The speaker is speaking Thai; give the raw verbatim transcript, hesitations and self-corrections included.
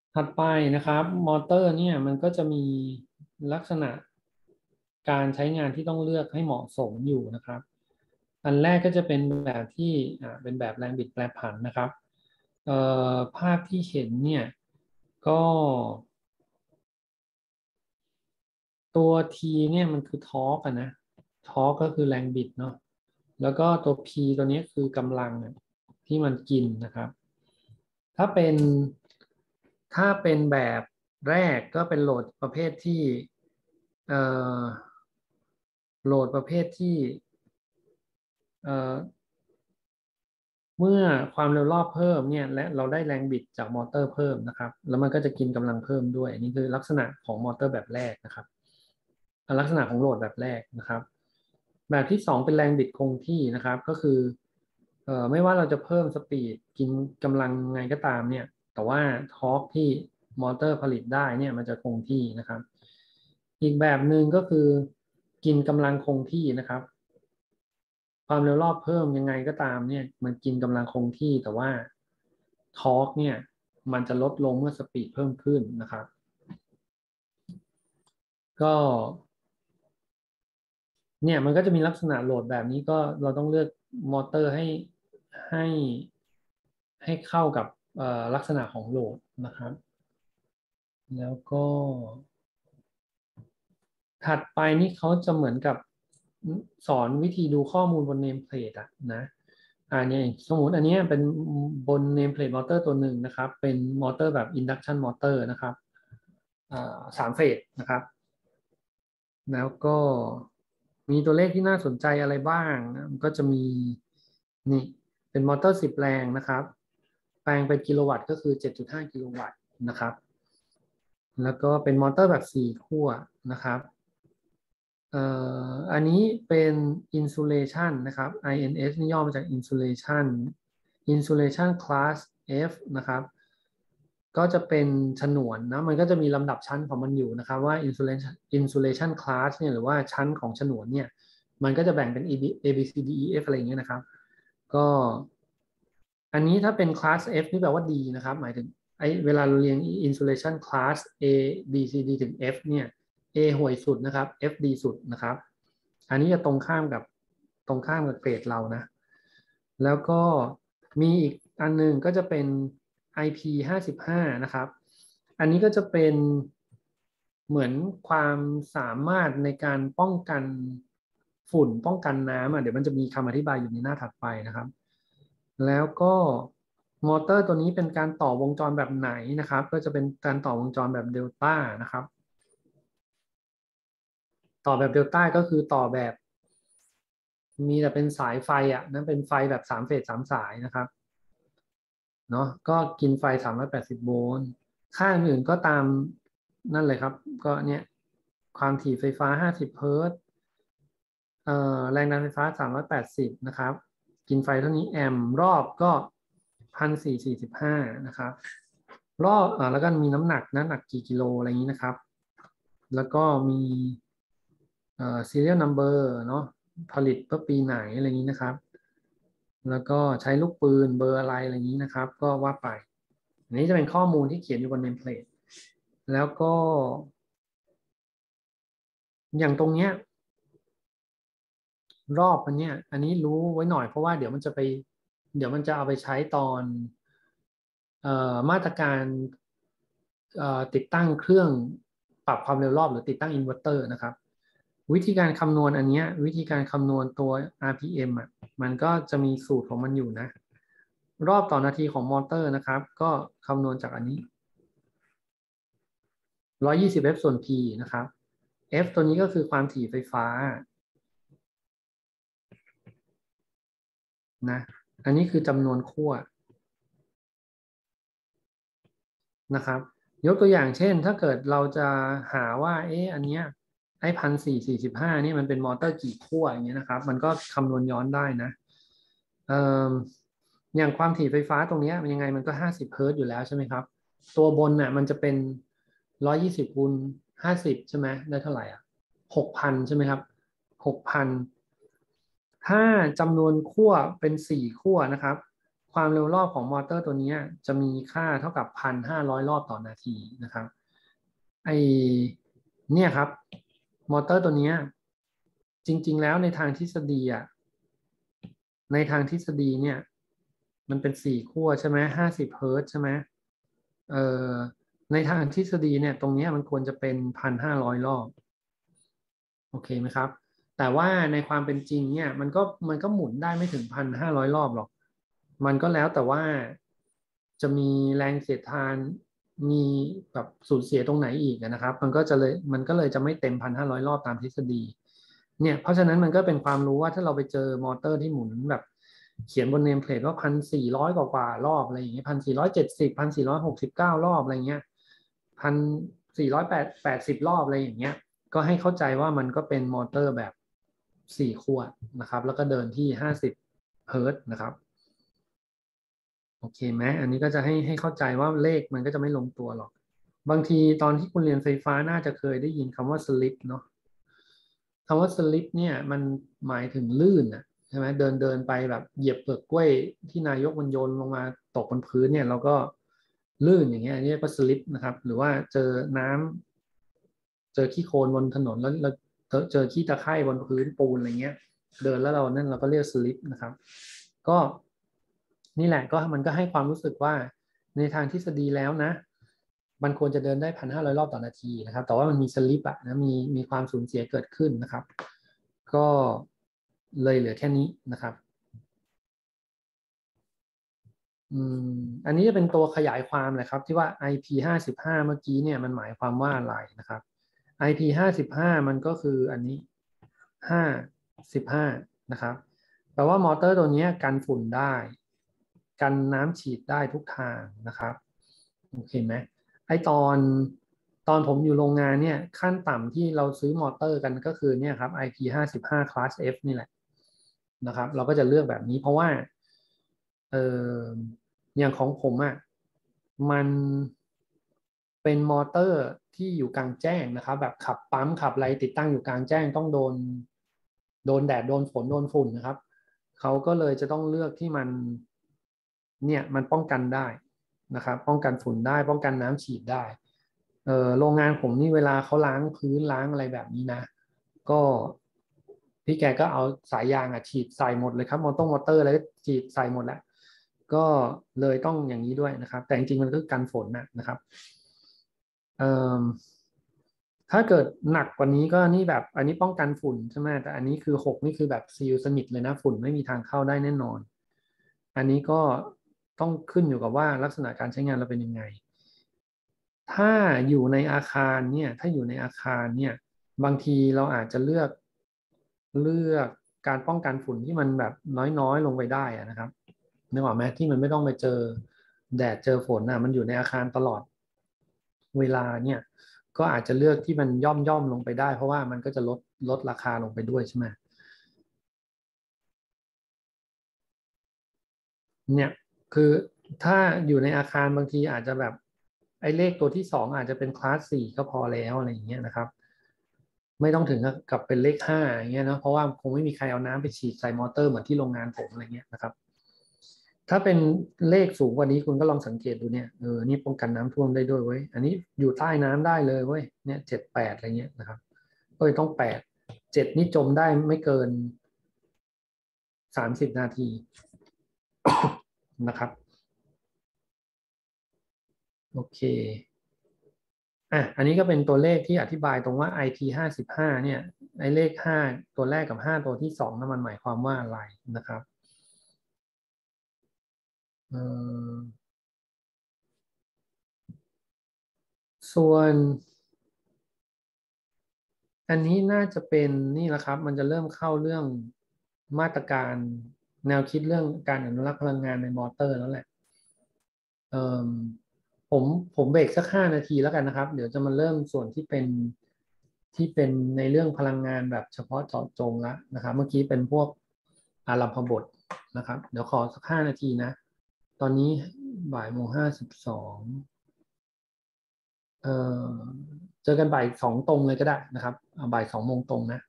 ถัดไปนะครับมอเตอร์เนี่ยมันก็จะมีลักษณะการใช้งานที่ต้องเลือกให้เหมาะสมอยู่นะครับอันแรกก็จะเป็นแบบที่อ่าเป็นแบบแรงบิดแปรผันนะครับเอ่อภาพที่เห็นเนี่ยก็ตัว T เนี่ยมันคือทอร์กอะนะทอร์กก็คือแรงบิดเนาะแล้วก็ตัว P ตัวนี้คือกำลังที่มันกินนะครับถ้าเป็นถ้าเป็นแบบแรกก็เป็นโหลดประเภทที่เอ่อโหลดประเภทที่เอ่อเมื่อความเร็วรอบเพิ่มเนี่ยและเราได้แรงบิดจากมอเตอร์เพิ่มนะครับแล้วมันก็จะกินกำลังเพิ่มด้วยนี่คือลักษณะของมอเตอร์แบบแรกนะครับลักษณะของโหลดแบบแรกนะครับแบบที่สองเป็นแรงบิดคงที่นะครับก็คือเอ่อไม่ว่าเราจะเพิ่มสปีดกินกำลังไงก็ตามเนี่ยแต่ว่าทอร์กที่มอเตอร์ผลิตได้เนี่ยมันจะคงที่นะครับอีกแบบหนึ่งก็คือกินกำลังคงที่นะครับ ความเร็วรอบเพิ่มยังไงก็ตามเนี่ยมันกินกำลังคงที่แต่ว่าทอร์กเนี่ยมันจะลดลงเมื่อสปีดเพิ่มขึ้นนะครับก็เนี่ยมันก็จะมีลักษณะโหลดแบบนี้ก็เราต้องเลือกมอเตอร์ให้ให้ให้เข้ากับเอ่อลักษณะของโหลดนะครับแล้วก็ถัดไปนี่เขาจะเหมือนกับสอนวิธีดูข้อมูลบนเนมเพลทอะนะอ่าเนี่ยสมมติอันนี้เป็นบนเนมเพลทมอเตอร์ตัวหนึ่งนะครับเป็นมอเตอร์แบบอินดักชันมอเตอร์นะครับอ่าสามเฟสนะครับแล้วก็มีตัวเลขที่น่าสนใจอะไรบ้างนะมันก็จะมีนี่เป็นมอเตอร์สิบแรงนะครับแปลงเป็นกิโลวัตต์ก็คือเจ็ดจุดห้ากิโลวัตต์นะครับแล้วก็เป็นมอเตอร์แบบสี่ขั้วนะครับ เอ่ออันนี้เป็น insulation นะครับ ไอ เอ็น เอส นี่ย่อมาจาก insulation insulation class F นะครับก็จะเป็นฉนวนนะมันก็จะมีลำดับชั้นของมันอยู่นะครับว่า insulation insulation class เนี่ยหรือว่าชั้นของฉนวนเนี่ยมันก็จะแบ่งเป็น A B C D E F อะไรอย่างเงี้ยนะครับก็อันนี้ถ้าเป็น class F นี่แปลว่าดีนะครับหมายถึงไอ้เวลาเราเรียง insulation class A B C D ถึง F เนี่ย A ห่วยสุดนะครับ F ดีสุดนะครับอันนี้จะตรงข้ามกับตรงข้ามกับเกรดเรานะแล้วก็มีอีกอันหนึงก็จะเป็น ไอ พี ห้าสิบห้านะครับอันนี้ก็จะเป็นเหมือนความสามารถในการป้องกันฝุ่นป้องกันน้ำอ่ะเดี๋ยวมันจะมีคำอธิบายอยู่ในหน้าถัดไปนะครับแล้วก็มอเตอร์ตัวนี้เป็นการต่อวงจรแบบไหนนะครับก็จะเป็นการต่อวงจรแบบเดลต้านะครับ ต่อแบบเดลต้าก็คือต่อแบบมีแต่เป็นสายไฟอ่ะนั่นเป็นไฟแบบสามเฟสสามสายนะครับเนาะก็กินไฟสามร้อยแปดสิบโวลต์ค่าอื่นก็ตามนั่นเลยครับก็เนี่ยความถี่ไฟฟ้าห้าสิบเฮิร์ตซ์เอ่อแรงดันไฟฟ้าสามร้อยแปดสิบนะครับกินไฟเท่านี้แอมป์รอบก็พันสี่สี่สิบห้านะครับรอบอ่าแล้วก็มีน้ำหนักนะหนักกี่กิโลอะไรอย่างนี้นะครับแล้วก็มี เอ่อ serial number เนาะผลิตเมื่อปีไหนอะไรอย่างนี้นะครับแล้วก็ใช้ลูกปืนเบอร์อะไรอะไรอย่างนี้นะครับก็ว่าไปอันนี้จะเป็นข้อมูลที่เขียนอยู่บนเนมเพลทแล้วก็อย่างตรงเนี้ยรอบอันเนี้ยอันนี้รู้ไว้หน่อยเพราะว่าเดี๋ยวมันจะไปเดี๋ยวมันจะเอาไปใช้ตอนเอ่อมาตรการเอ่อติดตั้งเครื่องปรับความเร็วรอบหรือติดตั้งอินเวอร์เตอร์นะครับวิธีการคำนวณอันเนี้ยวิธีการคำนวณตัว อาร์ พี เอ็ม อ่ะมันก็จะมีสูตรของมันอยู่นะรอบต่อนาทีของมอเตอร์นะครับก็คำนวณจากอันนี้หนึ่งร้อยยี่สิบ F ส่วน P นะครับ F ตัวนี้ก็คือความถี่ไฟฟ้านะอันนี้คือจำนวนขั้วนะครับยกตัวอย่างเช่นถ้าเกิดเราจะหาว่าเอ๊ะอันเนี้ยไอ้พันสี่สี่สิบห้านี่มันเป็นมอเตอร์กี่ขั้วอย่างเงี้ยนะครับมันก็คำนวณย้อนได้นะเอ่ออย่างความถี่ไฟฟ้าตรงเนี้ยมันยังไงมันก็ห้าสิบเฮิร์ตซ์อยู่แล้วใช่ไหมครับตัวบนน่ะมันจะเป็นร้อยยี่สิบคูณห้าสิบใช่ไหมได้เท่าไหร่อ่ะหกพันใช่ไหมครับหกพันถ้าจำนวนขั้วเป็นสี่ขั้วนะครับความเร็วรอบของมอเตอร์ตัวนี้จะมีค่าเท่ากับหนึ่งพันห้าร้อยรอบต่อนาทีนะครับไอเนี่ยครับมอเตอร์ตัวนี้จริงๆแล้วในทางทฤษฎีอ่ะในทางทฤษฎีเนี่ยมันเป็นสี่ขั้วใช่ไหมห้าสิบเฮิร์ตซ์ใช่ไหมเอ่อในทางทฤษฎีเนี่ยตรงนี้มันควรจะเป็นหนึ่งพันห้าร้อยรอบโอเคไหมครับแต่ว่าในความเป็นจริงเนี่ยมันก็มันก็หมุนได้ไม่ถึงหนึ่งพันห้าร้อยรอบหรอกมันก็แล้วแต่ว่าจะมีแรงเสียดทานมีแบบสูญเสียตรงไหนอีกนะครับมันก็จะเลยมันก็เลยจะไม่เต็มหนึ่งพันห้าร้อยรอบตามทฤษฎีเนี่ยเพราะฉะนั้นมันก็เป็นความรู้ว่าถ้าเราไปเจอมอเตอร์ที่หมุนแบบเขียนบนเนมเพลทว่าพันสี่ร้อยกว่ารอบอะไรอย่างเงี้ยพันสี่ร้อยเจ็ดสิบพันสี่ร้อยหกสิบเก้ารอบอะไรเงี้ยพันสี่ร้อยแปดแปดสิบรอบอะไรอย่างเงี้ยก็ให้เข้าใจว่ามันก็เป็นมอเตอร์แบบสี่ขั้วนะครับแล้วก็เดินที่ห้าสิบเฮิร์ตซ์นะครับโอเคไหมอันนี้ก็จะให้ให้เข้าใจว่าเลขมันก็จะไม่ลงตัวหรอกบางทีตอนที่คุณเรียนไฟฟ้าน่าจะเคยได้ยินคำว่าสลิปเนาะคำว่าสลิปเนี่ยมันหมายถึงลื่นอ่ะใช่ไหมเดินเดินไปแบบเหยียบเปลือกกล้วยที่นายกมันโยนลงมาตกบนพื้นเนี่ยเราก็ลื่นอย่างเงี้ยอันนี้ก็สลิปนะครับหรือว่าเจอน้ำเจอขี้โคลนบนถนนแล้วเราเจอขี้ตะไคร่บนพื้นปูนอะไรเงี้ยเดินแล้วเรานั่นเราก็เรียกสลิปนะครับก็นี่แหละก็มันก็ให้ความรู้สึกว่าในทางทฤษฎีแล้วนะมันควรจะเดินได้พันห้าร้อยรอบต่อนาทีนะครับแต่ว่ามันมีสลิปอะนะมีมีความสูญเสียเกิดขึ้นนะครับก็เลยเหลือแค่นี้นะครับอืมอันนี้จะเป็นตัวขยายความเลยครับที่ว่า ไอ พี ห้าสิบห้าเมื่อกี้เนี่ยมันหมายความว่าอะไรนะครับ ไอ พี ห้าสิบห้ามันก็คืออันนี้ห้าสิบห้านะครับแปลว่ามอเตอร์ตัวนี้กันฝุ่นได้กันน้ำฉีดได้ทุกทางนะครับโอเคไหมไอตอนตอนผมอยู่โรงงานเนี่ยขั้นต่ำที่เราซื้อมอเตอร์กันก็คือเนี่ยครับ ไอ พี ห้าสิบห้า Class F นี่แหละนะครับเราก็จะเลือกแบบนี้เพราะว่าเอออย่างของผมอ่ะมันเป็นมอเตอร์ที่อยู่กลางแจ้งนะครับแบบขับปั๊มขับอะไรติดตั้งอยู่กลางแจ้งต้องโดนโดนแดดโดนฝนโดนฝุ่นนะครับเขาก็เลยจะต้องเลือกที่มันเนี่ยมันป้องกันได้นะครับป้องกันฝุ่นได้ป้องกันน้ำฉีดได้เออโรงงานผมนี่เวลาเขาล้างพื้นล้างอะไรแบบนี้นะก็พี่แกก็เอาสายยางอ่ะฉีดใส่หมดเลยครับมอเตอร์มอเตอร์อะไรก็ฉีดใส่หมดแล้วก็เลยต้องอย่างนี้ด้วยนะครับแต่จริงๆมันก็กันฝนนะนะครับเอ่อถ้าเกิดหนักกว่านี้ก็นี่แบบอันนี้ป้องกันฝุ่นใช่ไหมแต่อันนี้คือหกนี่คือแบบซีลสนิทเลยนะฝุ่นไม่มีทางเข้าได้แน่นอนอันนี้ก็ต้องขึ้นอยู่กับว่าลักษณะการใช้งานเราเป็นยังไงถ้าอยู่ในอาคารเนี่ยถ้าอยู่ในอาคารเนี่ยบางทีเราอาจจะเลือกเลือกการป้องกันฝุ่นที่มันแบบน้อยๆลงไปได้อะนะครับนึกออกไหมที่มันไม่ต้องไปเจอแดดเจอฝนนะมันอยู่ในอาคารตลอดเวลาเนี่ยก็อาจจะเลือกที่มันย่อมย่อมลงไปได้เพราะว่ามันก็จะลดลดราคาลงไปด้วยใช่ไหมเนี่ยคือถ้าอยู่ในอาคารบางทีอาจจะแบบไอ้เลขตัวที่สองอาจจะเป็นคลาสสี่ก็พอแล้วอะไรอย่างเงี้ยนะครับไม่ต้องถึงกับเป็นเลขห้าอย่างเงี้ยนะเพราะว่าคงไม่มีใครเอาน้ำไปฉีดใส่มอเตอร์เหมือนที่โรงงานผมอะไรเงี้ยนะครับถ้าเป็นเลขสูงกว่านี้คุณก็ลองสังเกตดูเนี่ยเออนี่ป้องกันน้ำท่วมได้ด้วยเว้ยอันนี้อยู่ใต้น้ำได้เลยเว้ยเนี่ยเจ็ดแปดอะไรเงี้ยนะครับเอ้ยต้องแปดเจ็ดนี่จมได้ไม่เกินสามสิบนาทีนะครับโอเคอ่ะอันนี้ก็เป็นตัวเลขที่อธิบายตรงว่า ไอ พี ห้าสิบห้าเนี่ยไอ้เลขห้าตัวแรกกับห้าตัวที่สองนั้นมันหมายความว่าอะไรนะครับเอ่อส่วนอันนี้น่าจะเป็นนี่แหละครับมันจะเริ่มเข้าเรื่องมาตรการแนวคิดเรื่องการอนุรักษ์พลังงานในมอเตอร์แล้วแหละเอ่อผมผมเบรกสักห้านาทีแล้วกันนะครับเดี๋ยวจะมาเริ่มส่วนที่เป็นที่เป็นในเรื่องพลังงานแบบเฉพาะเจาะจงแล้วนะครับเมื่อกี้เป็นพวกอารัมพบทนะครับเดี๋ยวขอสักห้านาทีนะตอนนี้บ่ายโมงห้าสิบสองเอ่อเจอกันบ่ายสองตรงเลยก็ได้นะครับเอาบ่ายสองโมงตรงนะ